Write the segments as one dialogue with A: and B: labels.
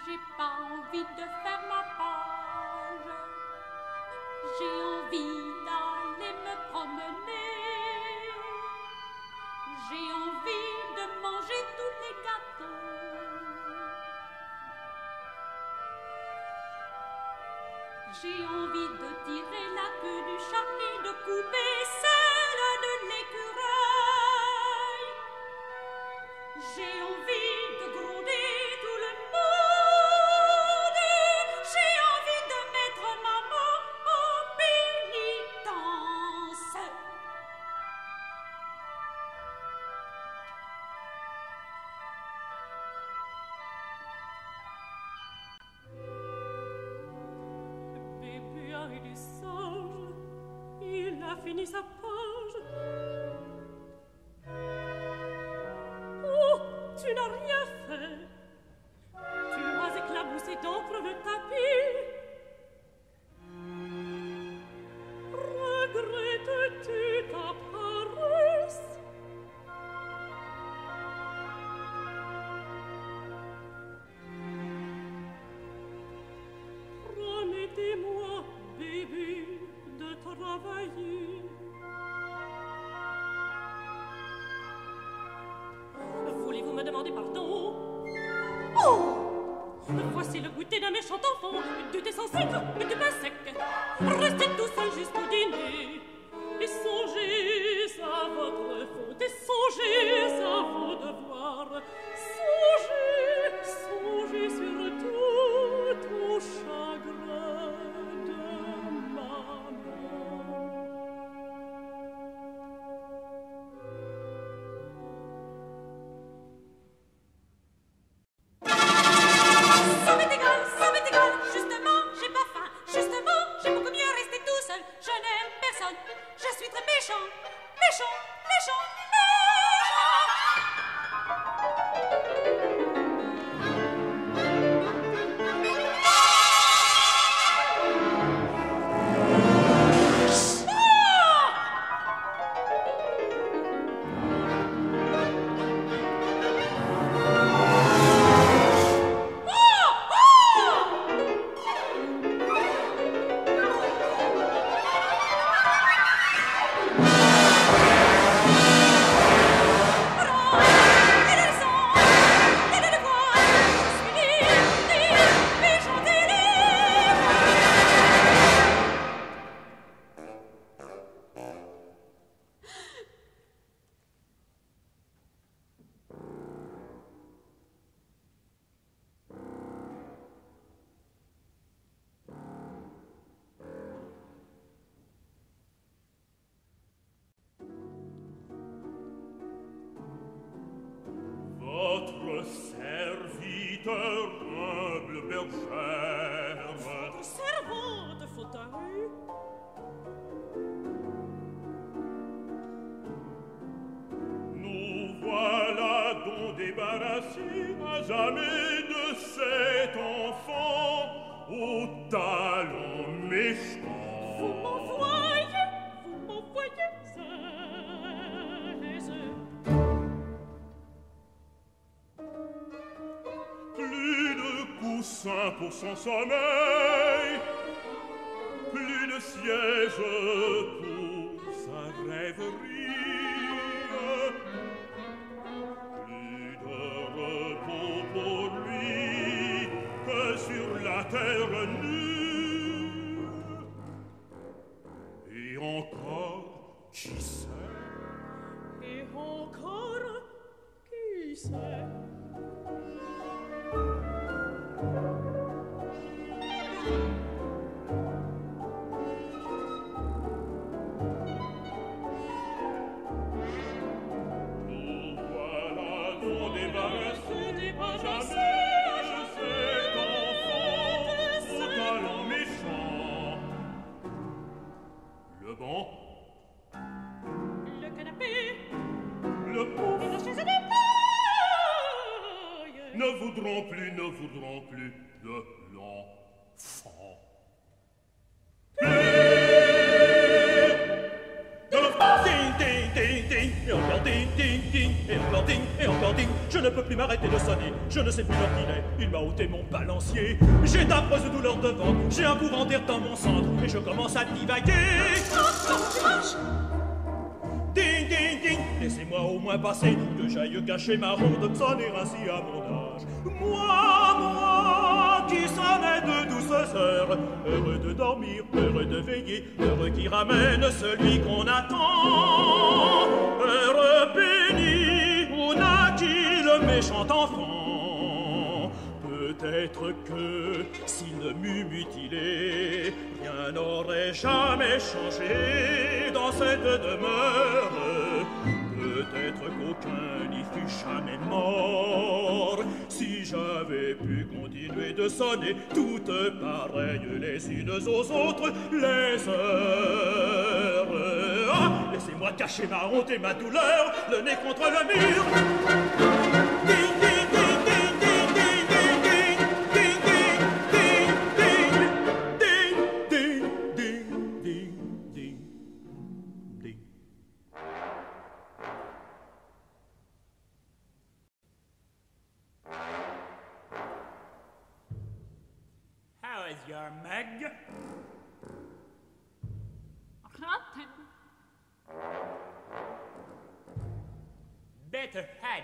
A: J'ai pas envie de faire ma page. J'ai envie d'aller me promener. J'ai envie de manger tous les gâteaux. J'ai envie de tirer la queue du chat et de couper celle de l'écureuil. J'ai envie de gronder tout le monde. J'ai envie de mettre maman en pénitence. Bébé a été sage, il a fini sa page. Oh, tu n'as rien fait. Tu as éclaboussé d'encre le tapis. Regrettes-tu ta paresse? Promettez-moi, bébé, de travailler. Voulez-vous me demander pardon? Oh! Voici le goûter d'un méchant enfant, du thé sans sucre et du pain sec. Restez tout seul jusqu'au dîner et songez à votre faute et songez à vos devoirs. Songez, songez surtout au chagrin de maman. Ça m'est égal, justement, j'ai pas faim, justement, j'ai beaucoup mieux rester tout seul, je n'aime personne, je suis très méchant, méchant, méchant,
B: Votre serviteur, humble bergère.
A: Votre servante, fauteuil.
B: Nous voilà donc débarrassés à jamais de cet enfant au talon méchant.
A: Vous m'envoyez
B: Plus de coussins pour son sommeil, plus de siège pour sa rêverie, plus de repos pour lui que sur la terre nue. Et encore, qui sait?
A: Et encore, qui sait?
B: Nous voilà donc débarrassés à jamais de cet enfant au talon méchant. Le banc,
A: Le canapé
B: le pouf,
A: et la chaise de paille.
B: ne voudront plus de l'enfant. De l'enfant. Ding, ding, ding, ding. encore ding, ding, ding, et encore ding, et encore ding. Je ne peux plus m'arrêter de sonner, je ne sais plus l'heure qu'il est. Il m'a ôté mon balancier. J'ai d'affreuses douleurs de ventre, j'ai un courant d'air dans mon centre, et je commence à divaguer. Ding, ding, ding, laissez-moi au moins passer, que j'aille cacher ma ronde, sonner ainsi à mon âge. Moi, qui sonnais de douces heures, heureux de dormir, heureux de veiller, heureux qui ramène celui qu'on attend. Heureux béni, où naquit le méchant enfant. Peut-être que, s'il ne m'eût mutilé, rien n'aurait jamais changé dans cette demeure. Peut-être qu'aucun n'y fût jamais mort, si j'avais pu continuer de sonner, toutes pareilles les unes aux autres, les heures. Ah, laissez-moi cacher ma honte et ma douleur, le nez contre le mur. Ding, ding, ding, ding, ding, ding, ding, ding, ding, ding, ding, ding, ding, ding, ding.
C: How is your Meg?
A: Rotten.
C: Better head.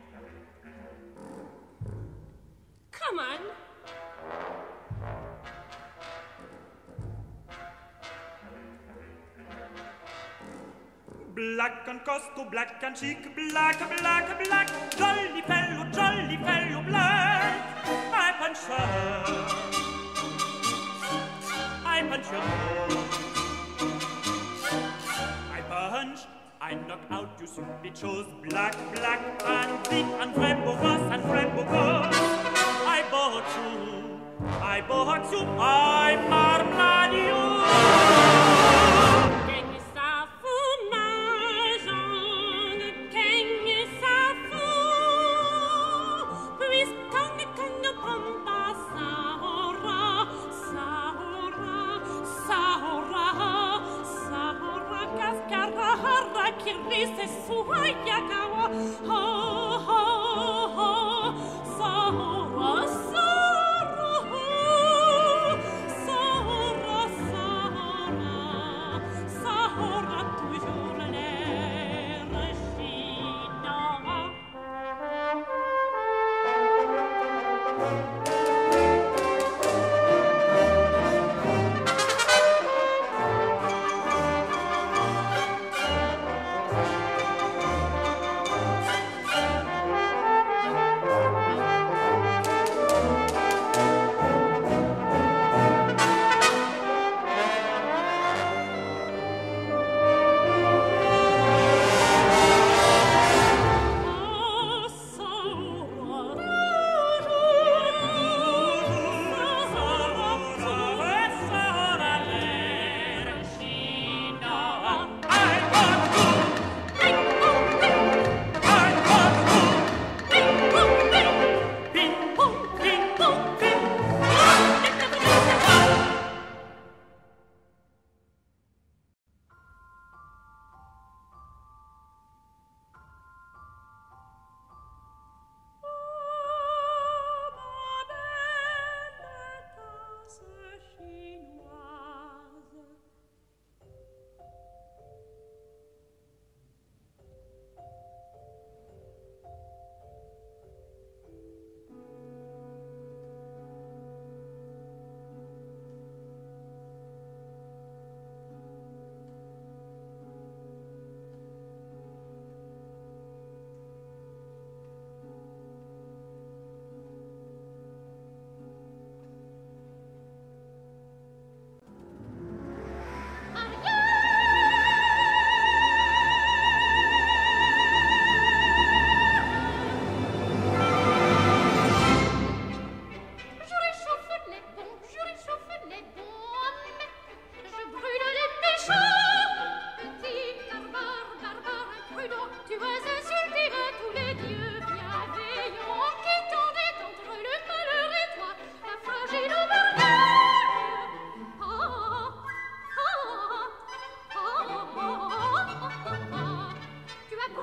A: Come on.
C: Black and costo, black and chic, black, black, black, jolly fellow, black. I punch her. I punch your nose. I punch, I knock out you simply chose black, black, and deep, and frembogos, I bought you, I marmalade you.
A: Gagne sa fou, ma jongue, gagne sa fou. Puisqu'on ne prend pas ça aura, cascara, qui rise suayakawa. Ho, ho, ho, Sahara, Sahara, toujours l'air chinant.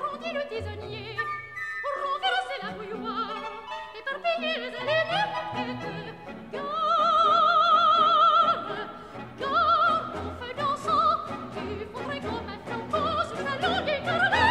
A: grandit le tisonnier, renverser la bouilloire, éparpiller les allées des moquettes. Gare, gare, mon feu dansant, tu fondrais comme un flambeau sur ta longue écarlate.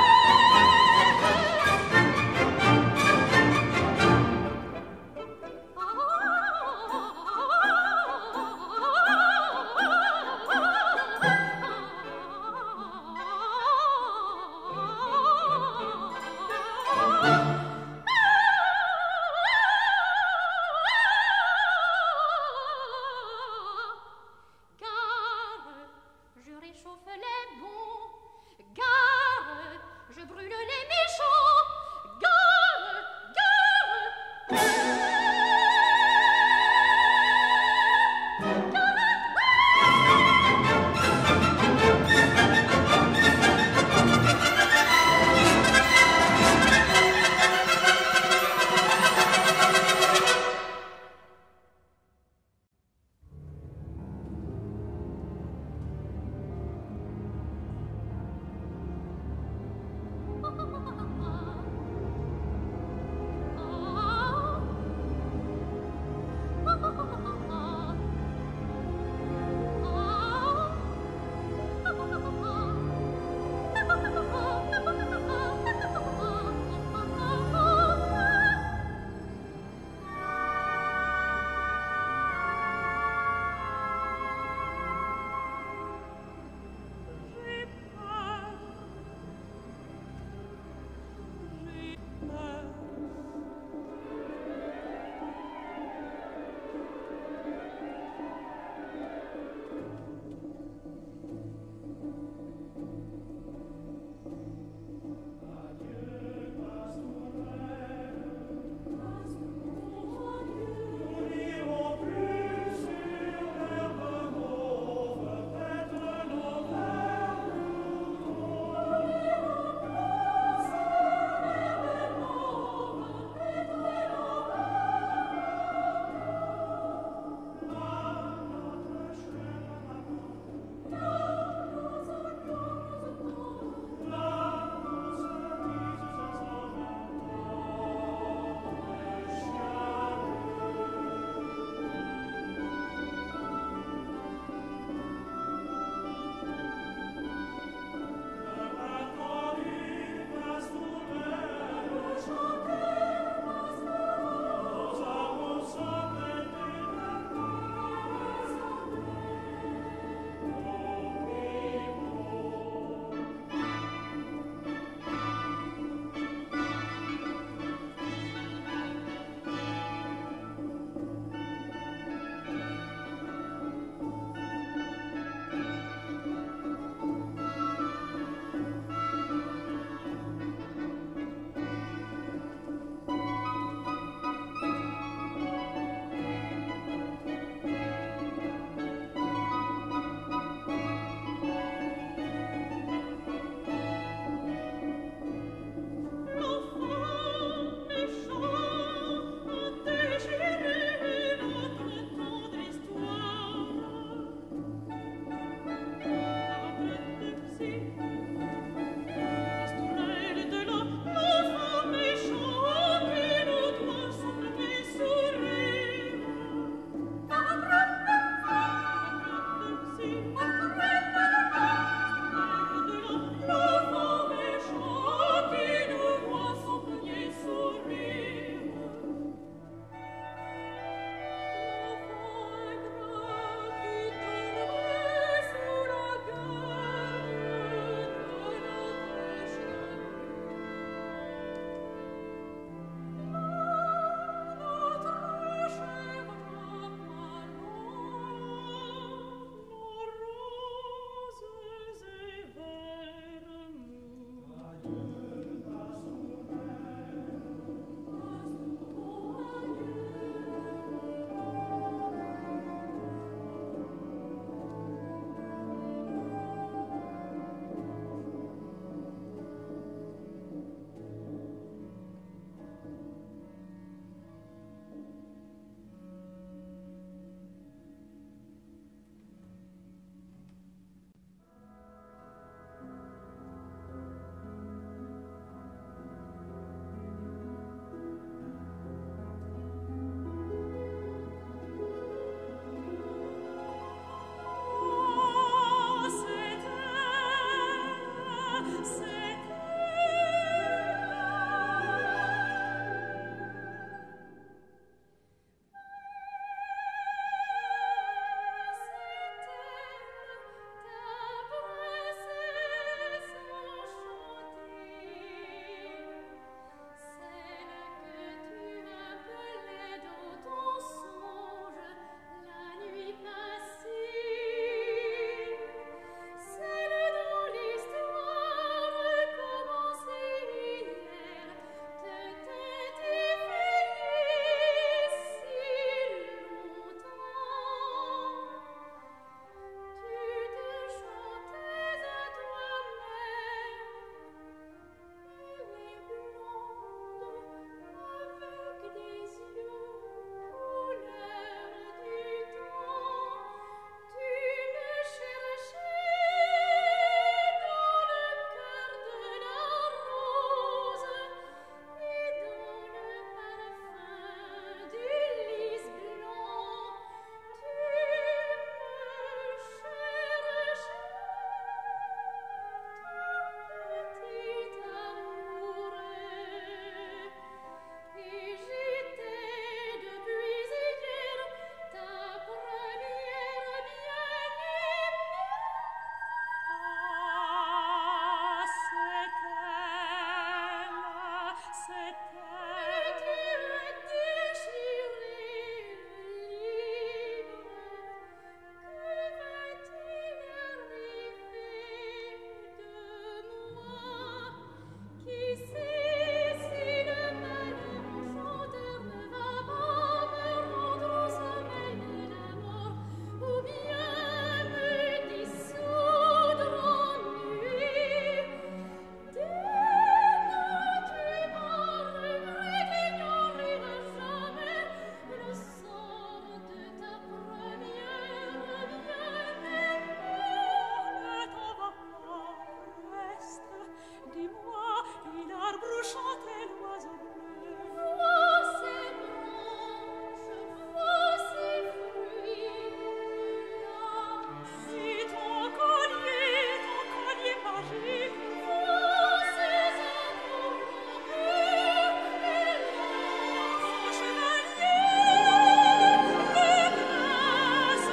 A: chantait l'oiseau bleu.
D: Vois ces branches, vois ces fruits, là.
A: C'est ton collier magique.
D: Vois ces amours purs et là.
A: Ton chevalier, le prince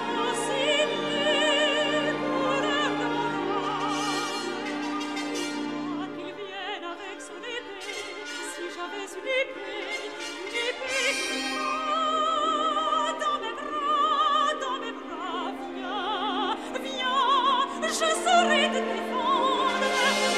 A: signé pour leur Ah, qu'il vienne avec son épée, si j'avais une épée, dans mes bras, viens, je saurai te défendre.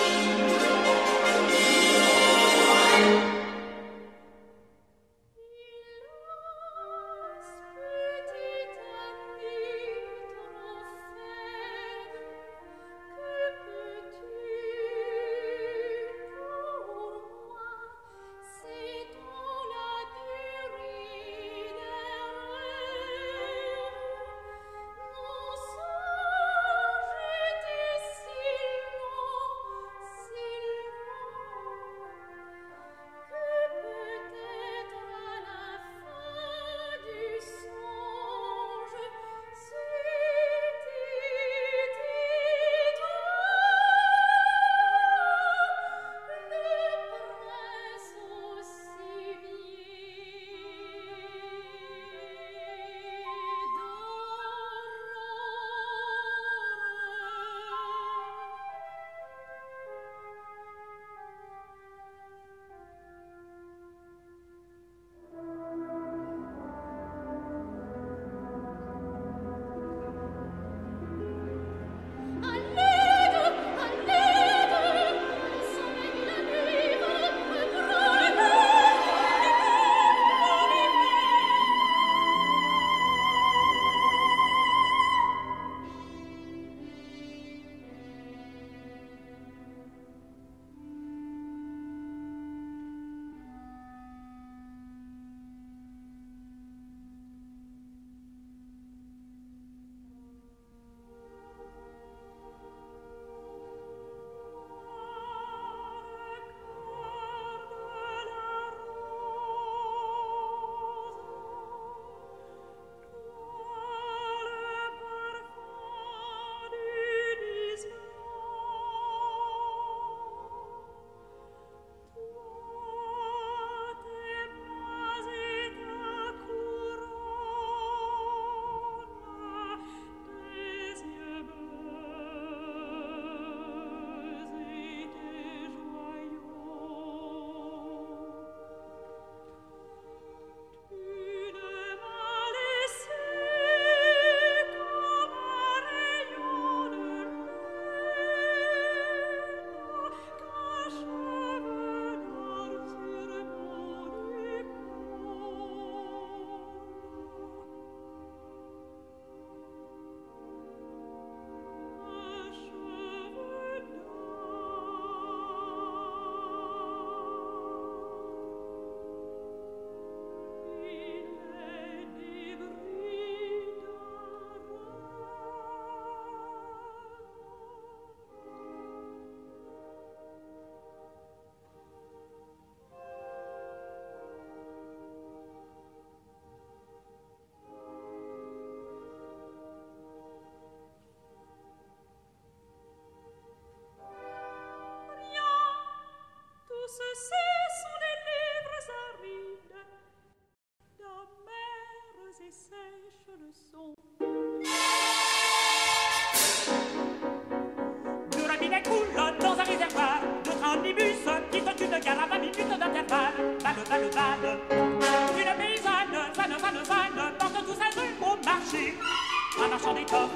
C: Un marchand d'étoffes,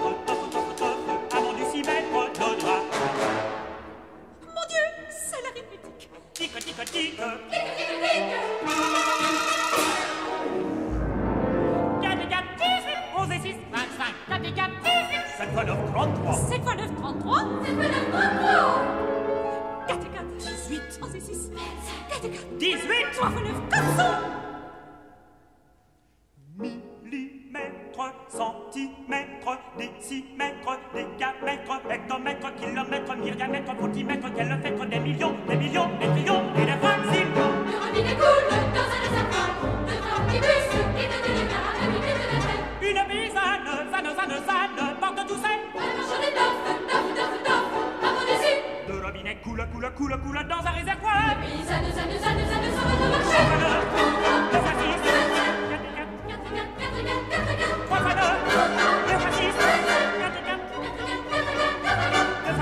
C: avant du 6 mètres de drap.
A: Mon Dieu, c'est l'arithmétique.
C: Tic, tic, tic. 4 et 4, 18, 11 et 6, 25. 4 et 4, 18. 7 fois 9, 33.
A: 7 fois 9, 33.
D: 7 fois 9, 33.
A: 4 et 4, 18. 11 et 6, 4 et 4.
C: 18.
A: 3 fois 9, 400.
C: Millimètres, centimètres, décimètres, décamètres, hectomètres, kilomètres, myriamètres, foutimètres, kilomètres, des millions, des trillions, et des fractions.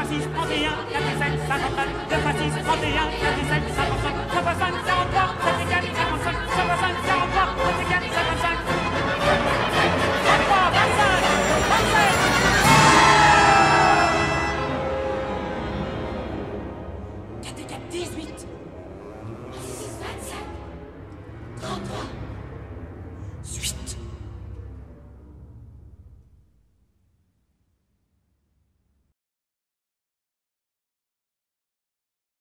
C: 6, 31, 47, 59, 2 fois 6, 31, 47, 55, 3 fois 5, 43, 7 égale 55, 3 fois 5, 43, 7 égale 55, 33, 25, 27.
A: 4 et 4, 18.
D: 6, 25, 33,